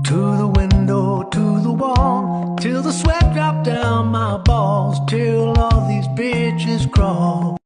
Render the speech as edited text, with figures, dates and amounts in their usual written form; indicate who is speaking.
Speaker 1: To the window, to the wall, till the sweat dropped down my balls, till all these bitches crawl.